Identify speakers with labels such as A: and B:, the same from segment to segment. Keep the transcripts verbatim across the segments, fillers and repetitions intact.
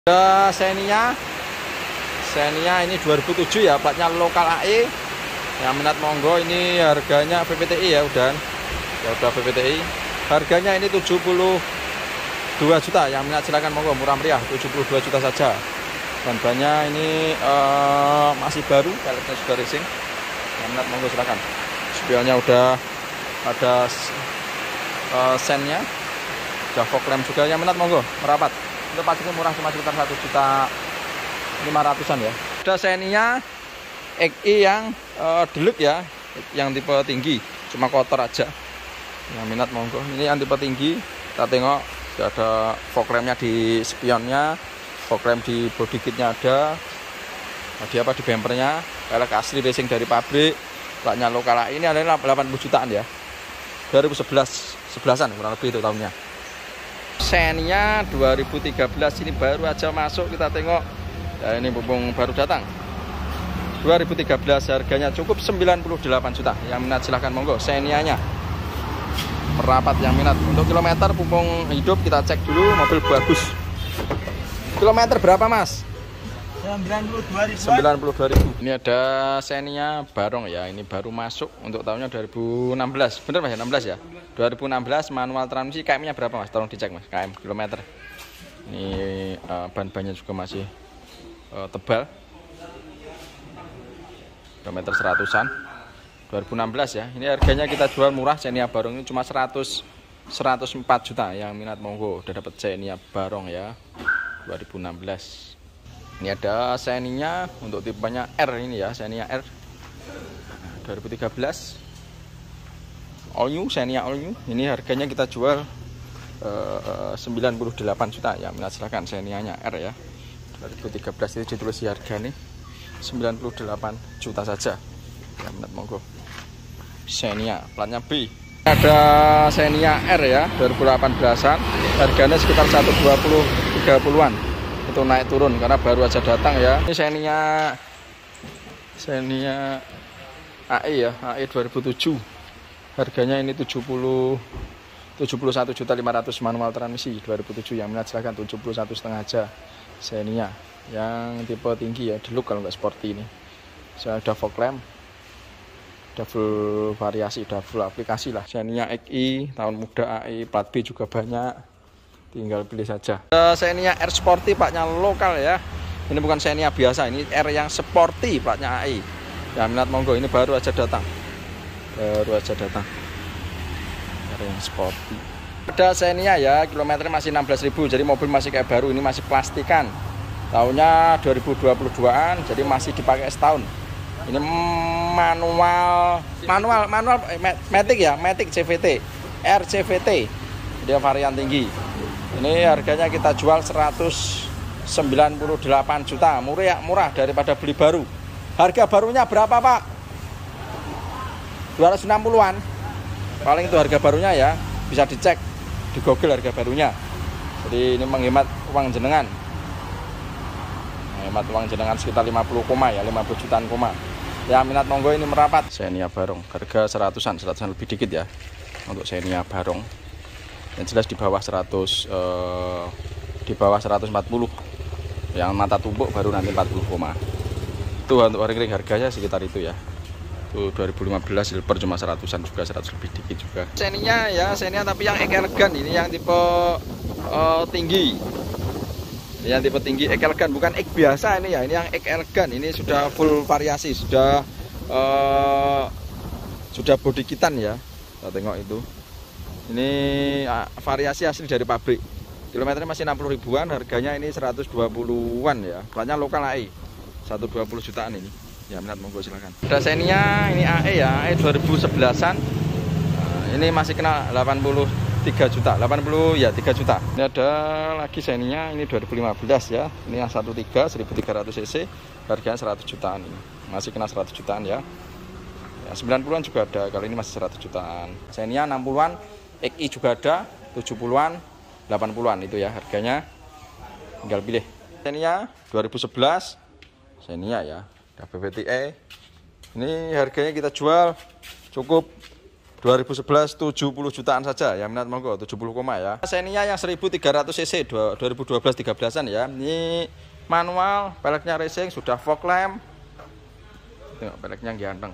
A: Ada Xenia, Xenia ini dua ribu tujuh ya, platnya lokal A E. Yang minat monggo, ini harganya V P T I ya, udah ya udah V P T I. Harganya ini tujuh puluh dua juta. Yang minat silakan monggo, murah meriah, tujuh puluh dua juta saja. Ban-bannya ini uh, masih baru, peleknya sudah racing. Yang minat monggo silakan. Spionnya udah ada uh, sennya, udah fog lamp juga. Yang minat monggo merapat. Untuk pajaknya murah, cuma sekitar satu juta lima ratusan ya. Ada Xenia X I yang uh, deluxe ya, yang tipe tinggi, cuma kotor aja. Yang minat monggo. Ini yang tipe tinggi. Kita tengok ada fog lampnya di spionnya, fog lamp di body kitnya ada. Di apa di bumpernya, pelek asli racing dari pabrik, platnya lokal. Ini adalah delapan puluh jutaan ya. dua ribu sebelas, sebelasan kurang lebih itu tahunnya. Xenia dua ribu tiga belas ini baru aja masuk, kita tengok ya, ini mumpung baru datang. Dua ribu tiga belas harganya cukup sembilan puluh delapan juta. Yang minat silahkan monggo. Xenia nya merapat yang minat. Untuk kilometer mumpung hidup kita cek dulu, mobil bagus. Kilometer berapa mas?
B: sembilan puluh dua ribu.
A: sembilan puluh dua ribu. Ini ada Xenia Barong ya, ini baru masuk untuk tahunnya dua ribu enam belas. Bener mas ya, enam belas ya? dua ribu enam belas, manual transmisi. K M-nya berapa mas? Tolong dicek mas, K M kilometer. Ini uh, ban-bannya juga masih uh, tebal. Kilometer seratusan. dua ribu enam belas ya. Ini harganya kita jual murah, Xenia Barong ini cuma seratus, seratus empat juta. Yang minat monggo, udah dapat Xenia Barong ya. dua ribu enam belas. Ini ada Xenia untuk tipenya R ini ya, Xenia R dua ribu tiga belas. All new, Xenia all new. Ini harganya kita jual uh, sembilan puluh delapan juta ya. Minat silahkan, Xenia-nya R ya. dua ribu tiga belas itu ditulis harga nih sembilan puluh delapan juta saja. Ya minat monggo. Xenia, platnya B. Ada Xenia R ya, dua ribu delapan belasan. Harganya sekitar seratus dua puluh, tiga puluhan. Itu naik turun karena baru aja datang ya. Ini Xenia Xenia A E ya, A E dua ribu tujuh. Harganya ini tujuh puluh satu juta lima ratus manual transmisi dua ribu tujuh. Yang minat silahkan, tujuh puluh satu setengah aja. Xenia yang tipe tinggi ya, deluxe kalau nggak sporty ini. Saya ada fog lamp, double variasi, double aplikasi lah. Xenia X I tahun muda A E, plat B juga banyak. Tinggal pilih saja. Xenia R Sporty, platnya lokal ya. Ini bukan Xenia biasa, ini R yang Sporty, platnya A I. Yang minat monggo, ini baru aja datang. Baru aja datang. R yang Sporty. Ada Xenia ya, kilometernya masih enam belas ribu, jadi mobil masih kayak baru, ini masih plastikan. Tahunnya dua ribu dua puluh dua-an, jadi masih dipakai setahun. Ini manual, manual, manual, Matic ya, Matic C V T, R C V T. Dia varian tinggi. Ini harganya kita jual seratus sembilan puluh delapan juta. Murah, murah daripada beli baru. Harga barunya berapa pak? dua ratus enam puluhan. Paling itu harga barunya ya. Bisa dicek di Google harga barunya. Jadi ini menghemat uang jenengan. Menghemat uang jenengan sekitar lima puluh koma ya, lima puluh jutaan koma. Ya minat monggo, ini merapat. Xenia Barong, harga seratusan, seratusan lebih dikit ya. Untuk Xenia Barong. Yang jelas di bawah seratus, eh, di bawah seratus empat puluh. Yang mata tumpuk baru nanti empat puluh koma. Itu untuk ring-ring harganya sekitar itu ya. Itu dua ribu lima belas silver cuma seratusan juga, seratus lebih dikit juga. Xenia ya, Xenia tapi yang X Elegan, ini yang tipe uh, tinggi. Ini yang tipe tinggi X Elegan, bukan X biasa ini ya. Ini yang X Elegan, ini sudah full variasi, sudah uh, sudah body kitan ya. Kita tengok itu. Ini variasi asli dari pabrik. Kilometernya masih enam puluh ribuan, harganya ini seratus dua puluhan ya. Platnya lokal A E, seratus dua puluh jutaan ini. Ya minat monggo silakan. Ada Xenia ini A E ya, A E dua ribu sebelasan. Nah, ini masih kena delapan puluh tiga juta, delapan puluh ya tiga juta. Ini ada lagi Xenia ini dua ribu lima belas ya. Ini yang satu tiga, seribu tiga ratus cc, harganya seratus jutaan ini. Masih kena seratus jutaan ya. Ya sembilan puluhan juga ada, kali ini masih seratus jutaan. Xenia enam puluhan, X I juga ada, tujuh puluhan, delapan puluhan itu ya harganya. Tinggal pilih. Xenia dua ribu sebelas. Xenia ya, V P T I. Ini harganya kita jual cukup dua ribu sebelas tujuh puluh jutaan saja ya, minat monggo tujuh puluh koma ya. Xenia yang seribu tiga ratus cc dua ribu dua belas tiga belasan ya. Ini manual, peleknya racing, sudah fog lamp. Tengok peleknya ganteng.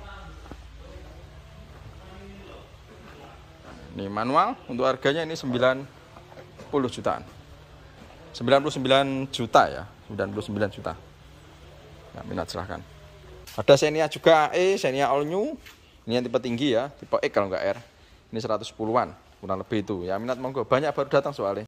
A: Ini manual, untuk harganya ini sembilan puluh jutaan. sembilan puluh sembilan juta ya, sembilan puluh sembilan juta. Ya, minat silahkan. Ada Xenia juga E, Xenia all new. Ini yang tipe tinggi ya, tipe X kalau nggak R. Ini seratus sepuluhan, kurang lebih itu. Ya minat monggo, banyak baru datang soalnya.